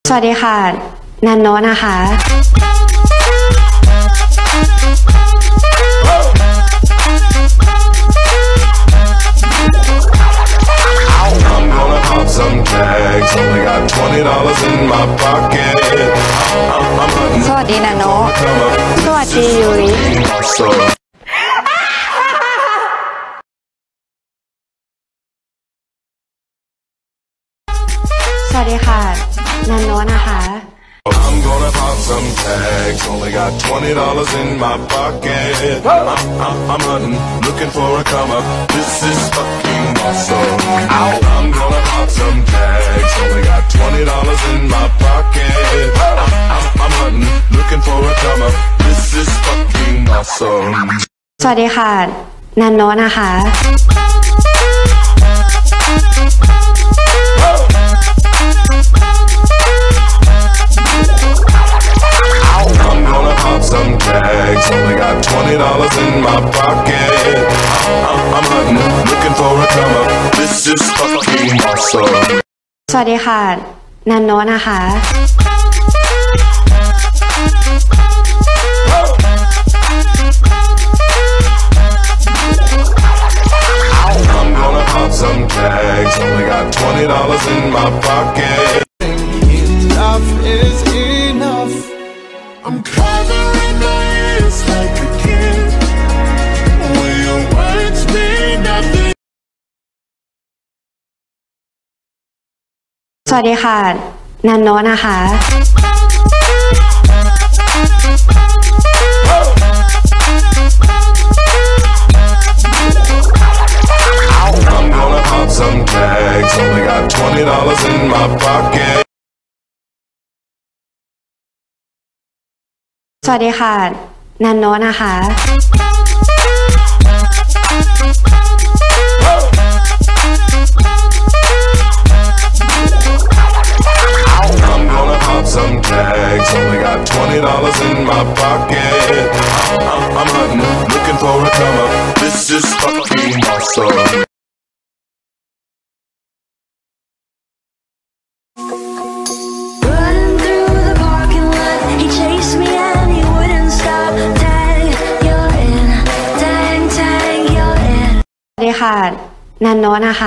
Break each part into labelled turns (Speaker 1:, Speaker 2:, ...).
Speaker 1: สวัสดีค่ะนันโนนะคะ
Speaker 2: Some tags, only got $20 in my pocket.
Speaker 1: สวัสดีนันโนสวัสดียุ้ยสวัสดีค่ะนันโนนะคะ
Speaker 2: I'm gonna pop some tags, only got $20 in my pocket. I'm hunting, looking for a come up. This is fucking awesome. I'm gonna pop some tags, only got $20 in my pocket. I'm hunting, looking for a come up. This is fucking awesome.
Speaker 1: สวัสดีค่ะนันโนนะคะ
Speaker 2: I'm gonna pop some tags, only got $20 in my pocket. I'm hunting, looking for a come up. This is fucking awesome.
Speaker 1: สวัสดีค่ะนันโนนะคะ
Speaker 2: I'm gonna pop some tags, only got $20 in my pocket.
Speaker 3: Enough is enough. I'm covering my ears like a kid. Will your words mean nothing?
Speaker 1: สวัสดีค่ะนันโนนะคะ
Speaker 2: I'm gonna pop some tags, only got $20 in my pocket.
Speaker 1: สวัสดีค่ะนันโนนะคะ
Speaker 2: I'm gonna pop some tags, only got $20 in my pocket. I'm hunting, looking for a come up. This is fucking awesome.
Speaker 4: Running through the parking lot, he chased me and he wouldn't stop. Tag, you're in. Tag, tag, you're in.
Speaker 1: สวัสดีค่ะนันโนนะคะ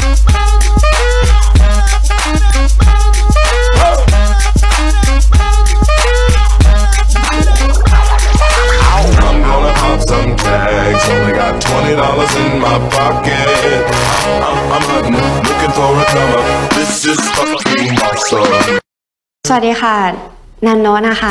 Speaker 2: I'm gonna pop some tags, only got $20 in my pocket. I'm hunting, looking for a come up. This is fucking awesome.
Speaker 1: สวัสดีค่ะนันโนนะคะ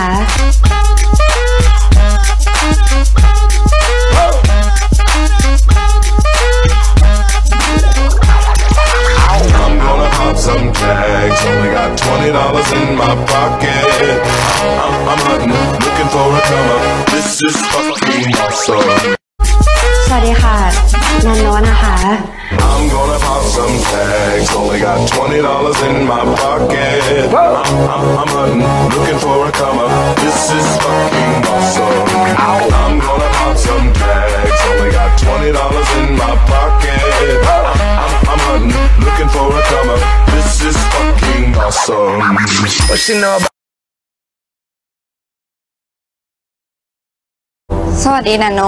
Speaker 2: I'm gonna pop some tags, only got $20 in my pocket. I'm hunting, looking for a come up. This is fucking awesome.
Speaker 1: สวัสดีค่ะนันโนนะคะ
Speaker 2: I'm gonna pop some tags, only got $20 in my pocket. I'm hunting, looking for a come up. This is fucking awesome. I'm gonna pop some tags, only got $20 in my pocket. I'm hunting, looking for a come up. This is fucking awesome. What you know about?
Speaker 1: สวัสดีนันโน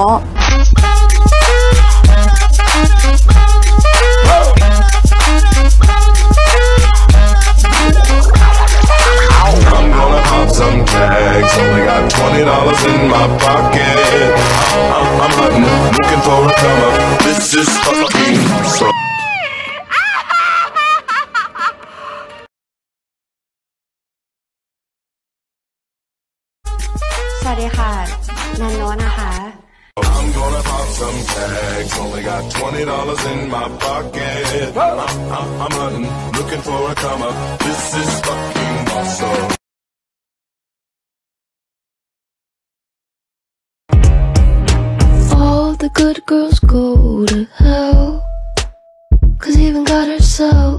Speaker 2: I'm gonna pop some tags, only got $20 in my pocket. I'm hunting, looking for a come up. This is fucking awesome.
Speaker 1: สวัสดีค่ะนันโนนะคะ
Speaker 2: I'm gonna pop some tags, only got $20 in my pocket. I'm hunting, looking for a come up. This is fucking awesome.
Speaker 4: All the good girls go to hell, 'cause even God herself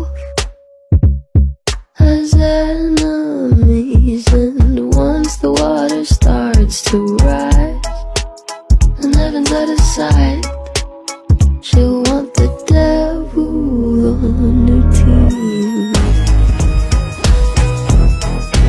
Speaker 4: has enemies. And once the water starts to rise and heaven's out of sight, she'll want the devil on her team.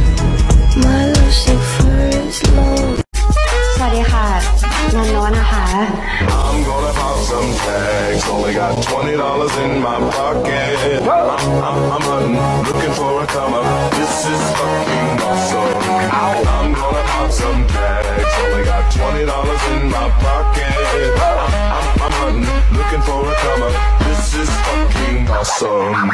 Speaker 2: in my pocket. I'm hunting, looking for a come up. This is fucking awesome. I'm gonna pop some tags. Only got $20 in my pocket. I'm hunting, looking for a come up. This is fucking awesome.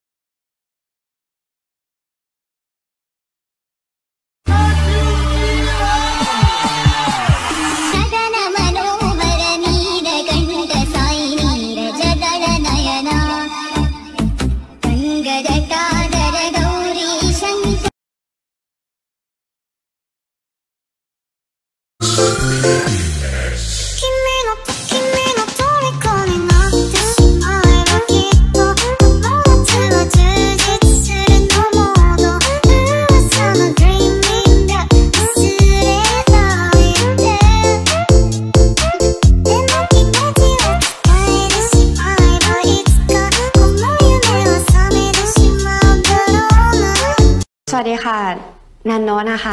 Speaker 1: สวัสดีค่ะนันโนะนะคะ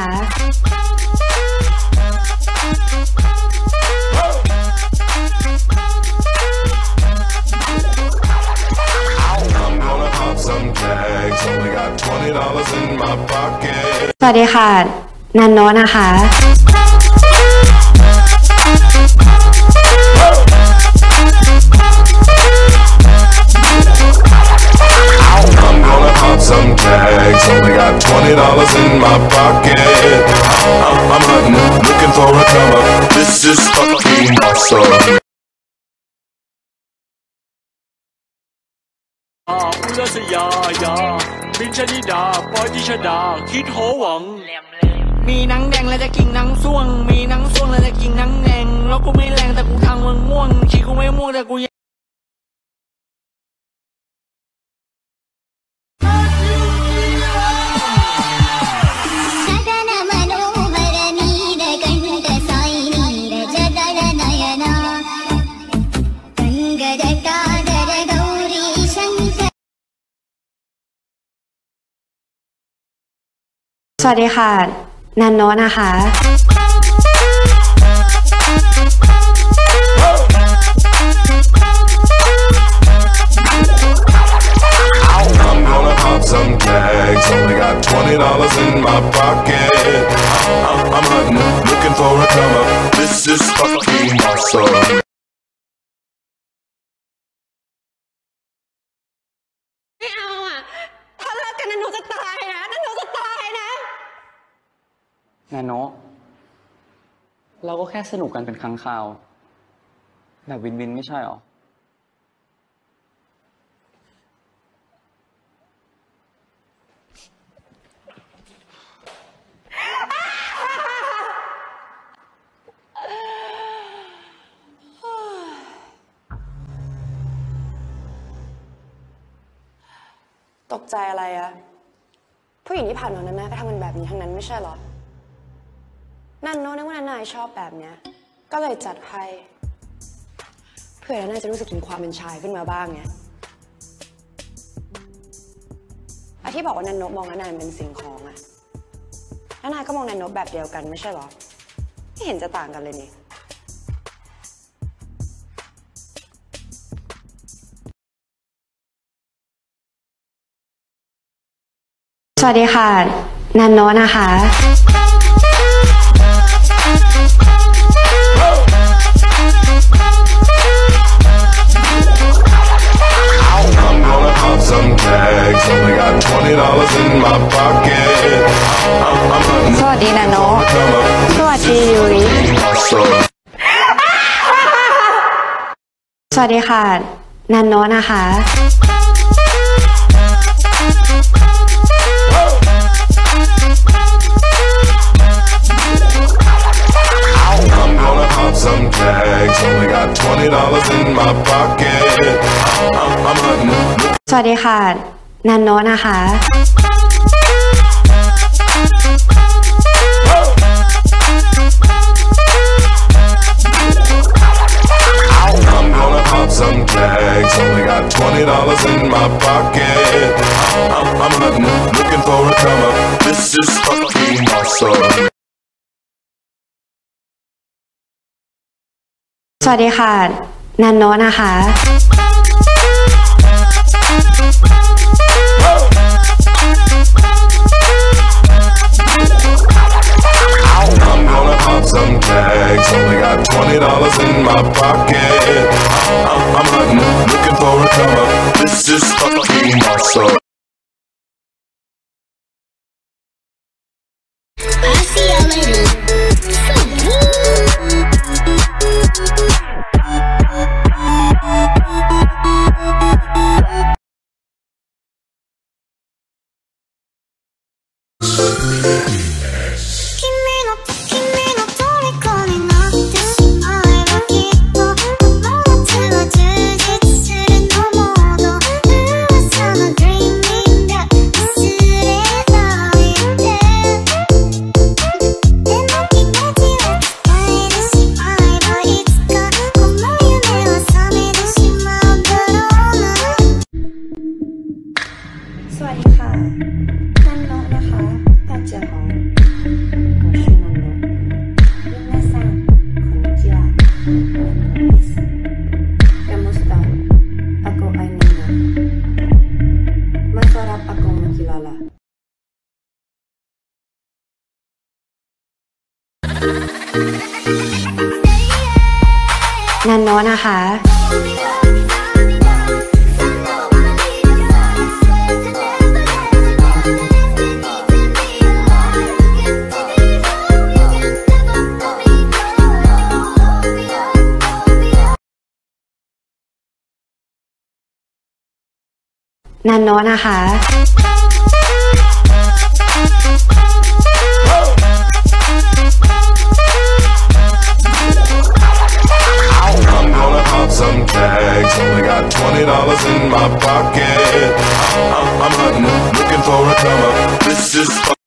Speaker 1: สวัสดีค่ะนันโนะนะคะ
Speaker 2: Some tags, only got $20 in my pocket. I'm hunting, looking for a come up. This is fucking awesome.
Speaker 5: อุลสยายาบินชนิดาปอยทิชดาคิดโหวังมีหนังแดงแล้วจะกินหนังส่วงมีหนังส่วงแล้วจะกินหนังแดงแล้วกูไม่แรงแต่กูทางมึงม่วงชีกูไม่ม่วงแต่กู
Speaker 1: สวัสดีค่ะนันโนะนะคะ
Speaker 2: I'm gonna pop some tags, only got $20 in my pocket. I'm hunting, looking for a come up. This is fucking awesome.
Speaker 1: ไม่เอาอ่ะถ้าเลิกกันนันโนะจะตายนะนันโนะจะตายนะ
Speaker 6: นาโนะเราก็แค่สนุกกันเป็นครั้งคราวแบบวินวินไม่ใช่หรอ
Speaker 1: ตกใจอะไรอะผู้หญิงที่ผ่านมานั้นนะก็ทำมันแบบนี้ทั้งนั้นไม่ใช่หรอนันโนะนึกว่านันนายชอบแบบเนี้ยก็เลยจัดให้เพื่อนันนายจะรู้สึกถึงความเป็นชายขึ้นมาบ้างไงที่บอกว่านันโนะมองนันนายเป็นสิ่งของอะนันนายก็มองนันโนะแบบเดียวกันไม่ใช่หรอไม่เห็นจะต่างกันเลยนี่สวัสดีค่ะนันโนะนะคะ
Speaker 2: I'm gonna pop some tags, only got $20 in my pocket. I'm hunting,
Speaker 1: สวัสดีนันโนะ
Speaker 2: come up.
Speaker 1: สวัสดียูริ
Speaker 2: Awesome.
Speaker 1: สวัสดีค่ะนันโนะนะคะ
Speaker 2: I'm gonna pop some tags, only got $20 in my pocket. I'm hunting.
Speaker 1: สวัสดีค่ะนันโนะนะคะ
Speaker 2: I'm gonna pop some tags, only got $20 in my pocket. I'm hunting, looking for a come up. This is fucking awesome.
Speaker 1: สวัสดีค่ะนันโนะนะคะ
Speaker 2: I'm my pocket. I'm hunting, looking for a come up. This is fucking awesome.
Speaker 4: I'll see y'all later.
Speaker 1: นันโนะนะคะ นันโนะนะคะ
Speaker 2: Some tags, only got $20 in my pocket. I'm hunting, looking for a come up. This is